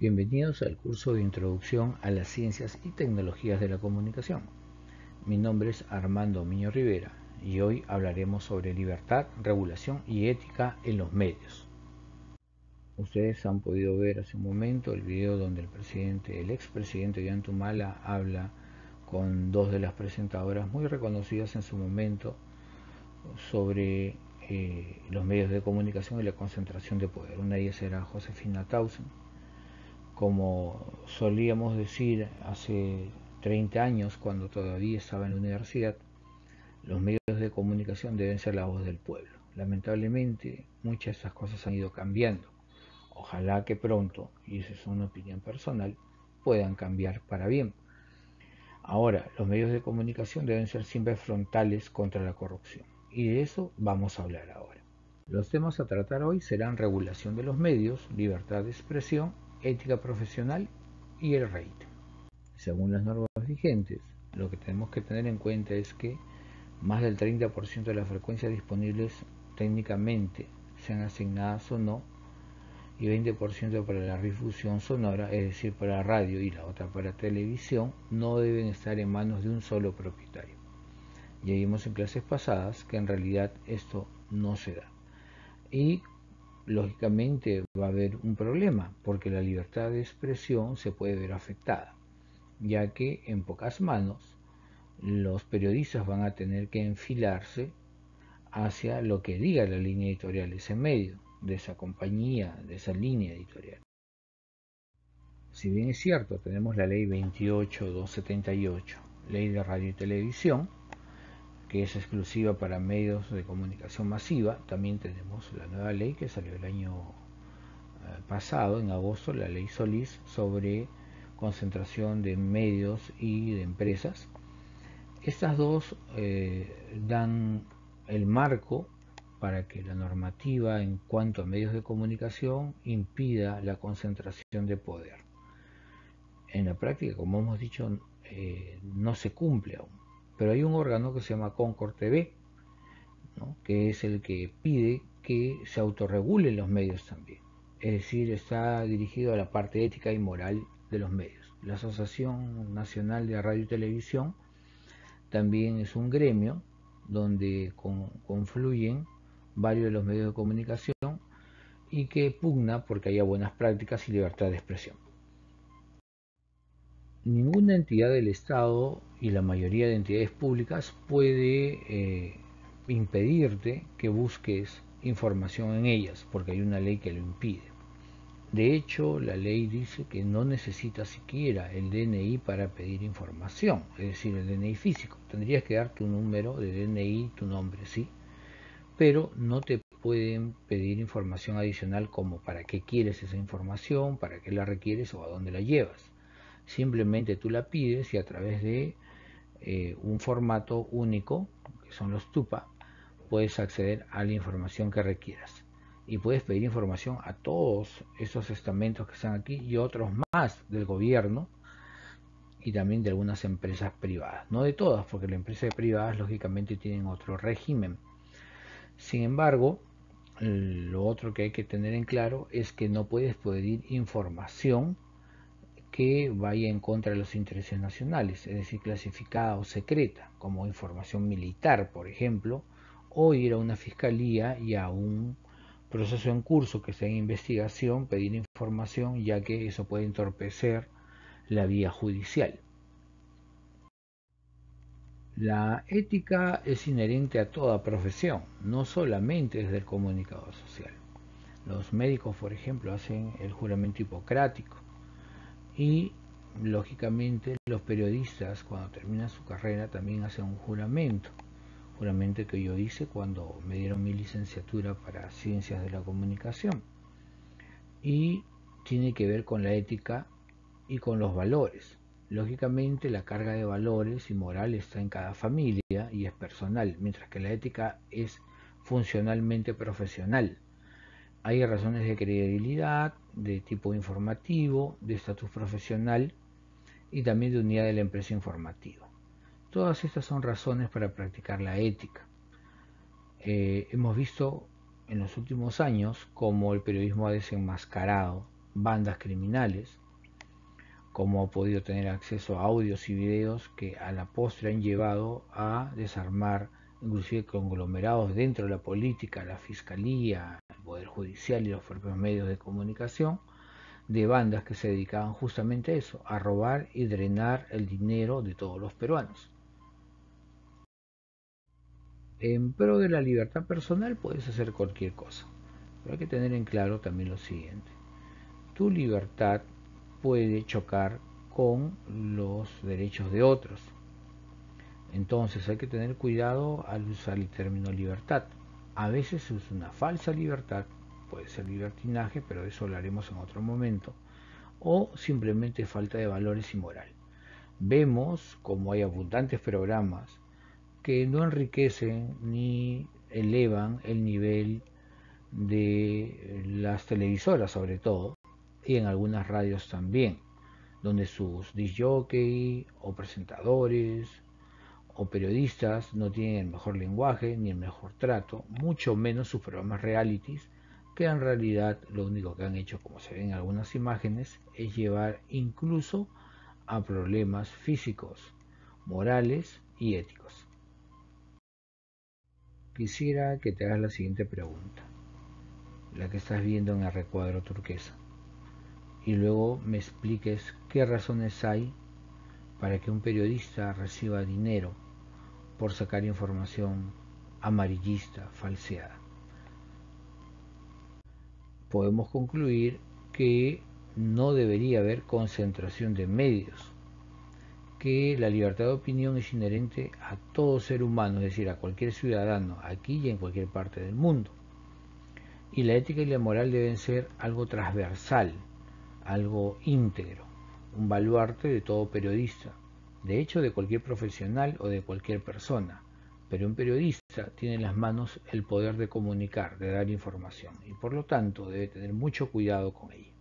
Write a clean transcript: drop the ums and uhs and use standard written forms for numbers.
Bienvenidos al curso de Introducción a las Ciencias y Tecnologías de la Comunicación. Mi nombre es Armando Miño Rivera y hoy hablaremos sobre libertad, regulación y ética en los medios. Ustedes han podido ver hace un momento el video donde el expresidente Ollanta habla con dos de las presentadoras muy reconocidas en su momento sobre los medios de comunicación y la concentración de poder. Una de ellas era Josefina Tausen. Como solíamos decir hace 30 años, cuando todavía estaba en la universidad, los medios de comunicación deben ser la voz del pueblo. Lamentablemente, muchas de esas cosas han ido cambiando. Ojalá que pronto, y esa es una opinión personal, puedan cambiar para bien. Ahora, los medios de comunicación deben ser siempre frontales contra la corrupción. Y de eso vamos a hablar ahora. Los temas a tratar hoy serán regulación de los medios, libertad de expresión, ética profesional y el rating. Según las normas vigentes, lo que tenemos que tener en cuenta es que más del 30% de las frecuencias disponibles técnicamente, sean asignadas o no, y 20% para la difusión sonora, es decir, para radio y la otra para televisión, no deben estar en manos de un solo propietario. Ya vimos en clases pasadas que en realidad esto no se da. Y lógicamente va a haber un problema, porque la libertad de expresión se puede ver afectada, ya que en pocas manos los periodistas van a tener que enfilarse hacia lo que diga la línea editorial, ese medio, de esa compañía, de esa línea editorial. Si bien es cierto, tenemos la ley 28278, ley de radio y televisión, que es exclusiva para medios de comunicación masiva, también tenemos la nueva ley que salió el año pasado, en agosto, la ley Solís sobre concentración de medios y de empresas. Estas dos dan el marco para que la normativa en cuanto a medios de comunicación impida la concentración de poder. En la práctica, como hemos dicho, no se cumple aún, pero hay un órgano que se llama Concord TV, ¿no?, que es el que pide que se autorregulen los medios también. Es decir, está dirigido a la parte ética y moral de los medios. La Asociación Nacional de Radio y Televisión también es un gremio donde confluyen varios de los medios de comunicación y que pugna porque haya buenas prácticas y libertad de expresión. Ninguna entidad del Estado y la mayoría de entidades públicas puede impedirte que busques información en ellas, porque hay una ley que lo impide. De hecho, la ley dice que no necesitas siquiera el DNI para pedir información, es decir, el DNI físico. Tendrías que dar tu número de DNI, tu nombre, sí, pero no te pueden pedir información adicional como para qué quieres esa información, para qué la requieres o a dónde la llevas. Simplemente tú la pides y a través de un formato único, que son los TUPA, puedes acceder a la información que requieras. Y puedes pedir información a todos esos estamentos que están aquí y otros más del gobierno y también de algunas empresas privadas. No de todas, porque las empresas privadas lógicamente tienen otro régimen. Sin embargo, lo otro que hay que tener en claro es que no puedes pedir información que vaya en contra de los intereses nacionales, es decir, clasificada o secreta, como información militar, por ejemplo, o ir a una fiscalía y a un proceso en curso que esté en investigación, pedir información, ya que eso puede entorpecer la vía judicial. La ética es inherente a toda profesión, no solamente desde el comunicador social. Los médicos, por ejemplo, hacen el juramento hipocrático y lógicamente los periodistas cuando terminan su carrera también hacen un juramento que yo hice cuando me dieron mi licenciatura para ciencias de la comunicación, y tiene que ver con la ética y con los valores. Lógicamente la carga de valores y moral está en cada familia y es personal, mientras que la ética es funcionalmente profesional. Hay razones de credibilidad, de tipo informativo, de estatus profesional y también de unidad de la empresa informativa. Todas estas son razones para practicar la ética. Hemos visto en los últimos años cómo el periodismo ha desenmascarado bandas criminales, cómo ha podido tener acceso a audios y videos que a la postre han llevado a desarmar inclusive conglomerados dentro de la política, la fiscalía, el poder judicial y los propios medios de comunicación, de bandas que se dedicaban justamente a eso, a robar y drenar el dinero de todos los peruanos. En pro de la libertad personal puedes hacer cualquier cosa, pero hay que tener en claro también lo siguiente. Tu libertad puede chocar con los derechos de otros. Entonces hay que tener cuidado al usar el término libertad. A veces se usa una falsa libertad, puede ser libertinaje, pero de eso hablaremos en otro momento, o simplemente falta de valores y moral. Vemos como hay abundantes programas que no enriquecen ni elevan el nivel de las televisoras sobre todo, y en algunas radios también, donde sus disc-jockey o presentadores o periodistas no tienen el mejor lenguaje ni el mejor trato, mucho menos sus programas realities, que en realidad lo único que han hecho, como se ven en algunas imágenes, es llevar incluso a problemas físicos, morales y éticos. Quisiera que te hagas la siguiente pregunta, la que estás viendo en el recuadro turquesa, y luego me expliques qué razones hay para que un periodista reciba dinero por sacar información amarillista, falseada. Podemos concluir que no debería haber concentración de medios, que la libertad de opinión es inherente a todo ser humano, es decir, a cualquier ciudadano, aquí y en cualquier parte del mundo. Y la ética y la moral deben ser algo transversal, algo íntegro, un baluarte de todo periodista, de hecho de cualquier profesional o de cualquier persona. Pero un periodista tiene en las manos el poder de comunicar, de dar información, y por lo tanto debe tener mucho cuidado con ello.